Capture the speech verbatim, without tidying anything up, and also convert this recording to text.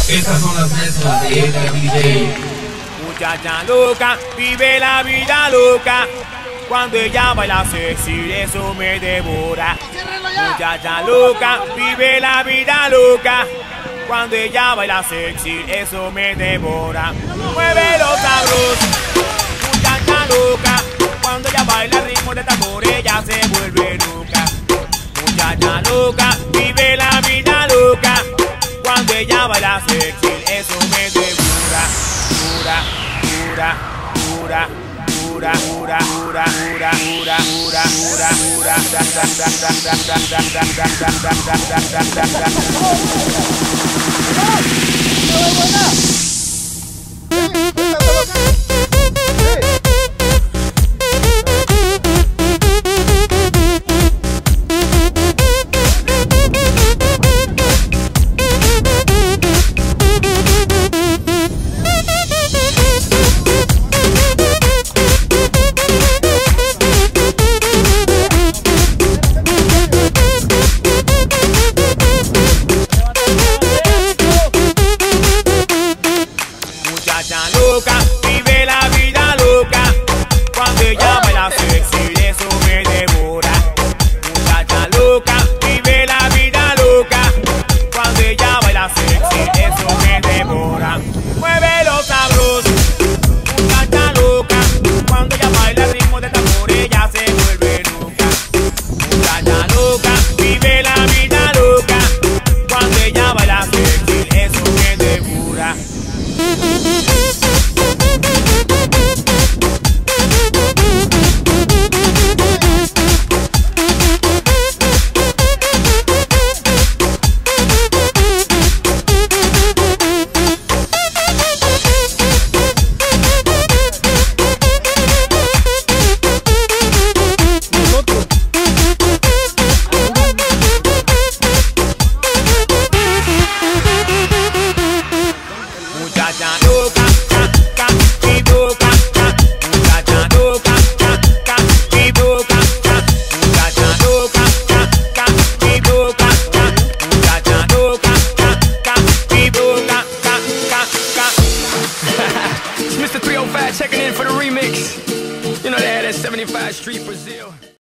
Estas son las mezclas de Edgar D J. Muchacha loca, vive la vida loca. Cuando ella baila sexy, eso me devora. Muchacha loca, vive la vida loca. Cuando ella baila sexy, eso me devora. Muévelo sabroso, muchacha loca. Cuando ella baila el ritmo de tambor, ella se vuelve loca. Muchacha loca, vive la vida loca. Cuando ella baila sexy, eso me devora. Dura, dura, dura. Pura, pura, pura, pura, pura, pura, pura, pura, da, da, da, da, da, da, da, da, da, da, da, da, da, da, da.